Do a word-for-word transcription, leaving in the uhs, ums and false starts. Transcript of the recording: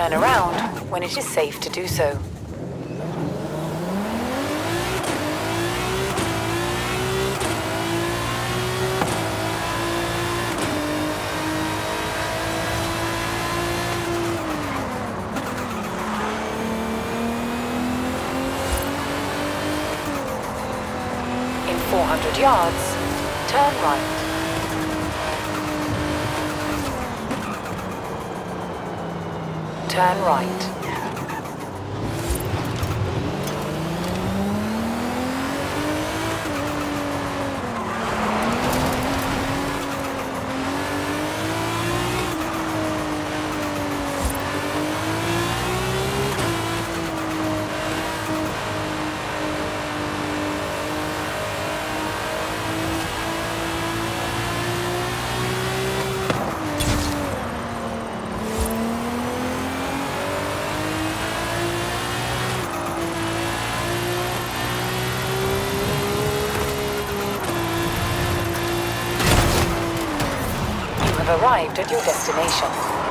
turn around when it is safe to do so. In four hundred yards, turn right. Turn right. Arrived at your destination.